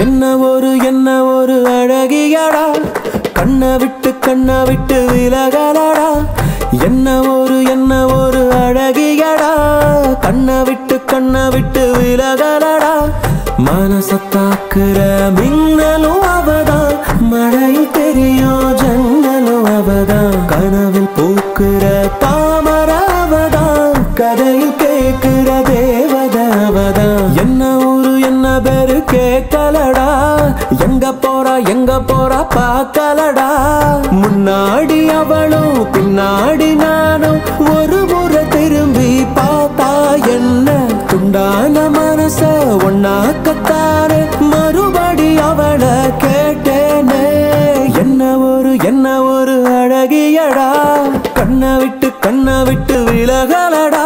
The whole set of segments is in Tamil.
என்ன ஒரு அழகியடா கண்ணை விட்டு விலகலடா என்ன ஒரு அழகியடா கண்ணை விட்டு விலகலடா மனசத்தாக்குற மின்னலும் அவதான் மழையில் தெரியும் ஜன்னலும் அவதான் கனவில் பூக்குற தாமர அவதான் கதையில் கேட்கிற தேவதை அவதான் என்ன பேரு கேட்கலடா எங்க போறா பார்க்கலடா முன்னாடி அவளும் பின்னாடி நானும் ஒரு முறை திரும்பி பார்த்தா என்ன துண்டான மனச ஒன்னாக்கத்தானே மறுபடி அவளை கேட்டேனே என்ன ஒரு அழகியடா கண்ணை விட்டு விலகலடா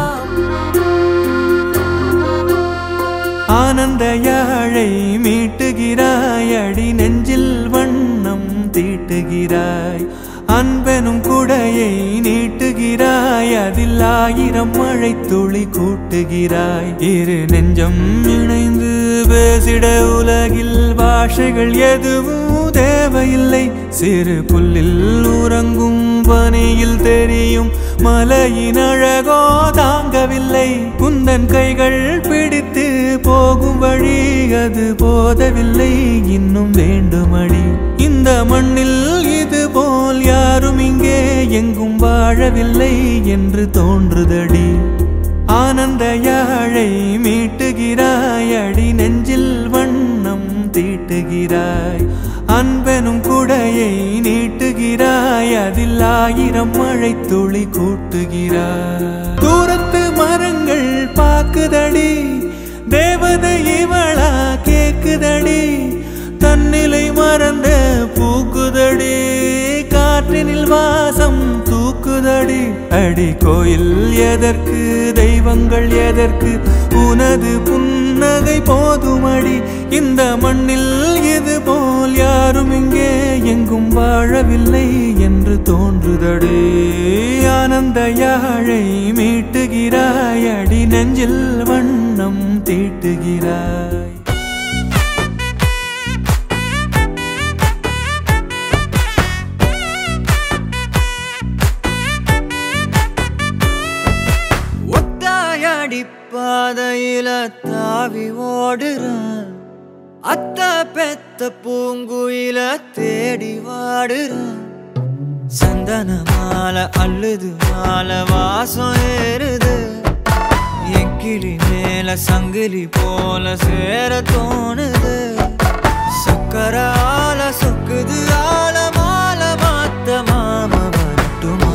ஆனந்த யாழை மீட்டுகிறாய் அடி நெஞ்சில் வண்ணம் தீட்டுகிறாய் அன்பெனும் குடையை நீட்டுகிறாய் அதில் 1000 மழை துளி கூட்டுகிறாய் இரு நெஞ்சம் இணைந்து பேசிட உலகில் பாஷைகள் எதுவும் தேவையில்லை சிறு புல்லில் உறங்கும் பனியில் தெரியும் மலையின் அழகோ தாங்கவில்லை குந்தன் கைகள் பிடித்து போகும் வழி அது போதவில்லை இன்னும் வேண்டுமடி இந்த மண்ணில் இது போல் யாரும் இங்கே எங்கும் வாழவில்லை என்று தோன்றுதடி ஆனந்த யாழை மீட்டுகிறாய் அடி நெஞ்சில் வண்ணம் தீட்டுகிறாய் அன்பெனும் குடையை நீட்டுகிறாய் அதில் 1000 மழை துளி கூட்டுகிறாய் தூரத்து மரங்கள் பாக்குதடி தேவதை இவளா கேக்குதடி தன்னிலை மறந்த பூக்குதடி காற்றினில் வாசம் தூக்குதடி அடி கோயில் எதற்கு தெய்வங்கள் எதற்கு உனது புன்னகை போதுமடி இந்த மண்ணில் இது போல் யாரும் இங்கே எங்கும் வாழவில்லை என்று தோன்றுதடி ஆனந்த யாழை மீட்டுகிறாய் அடி நெஞ்சில் வண்ணம் தீட்டுகிறாய் பாதையில தாவி ஓடுறான் அத்த பெத்த பூங்குயில தேடி வாடுறான் சந்தன மாலை அள்ளுது மாலை வாசம் ஏறுது என் கிளி மேல சங்கிலி போல சேர தோணுது சக்கர ஆல சொக்குது ஆல மாலை மாத்த மாம வரட்டுமா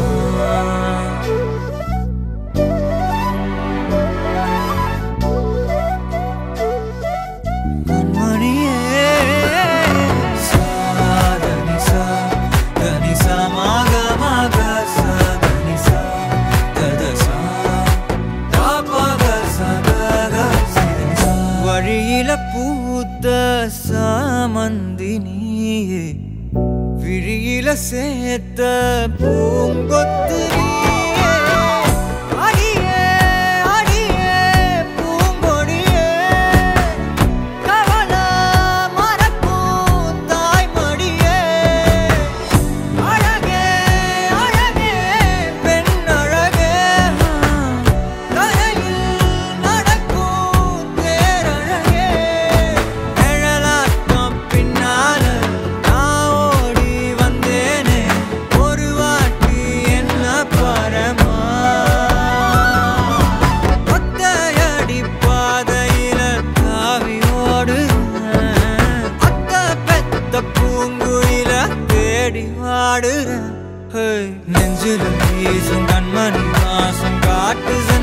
பூத்த சாமந்தினியே விழியில சேர்த்த பூங்கொத்து நெஞ்சில வீசும் கண்மணி வாசம் காட்டு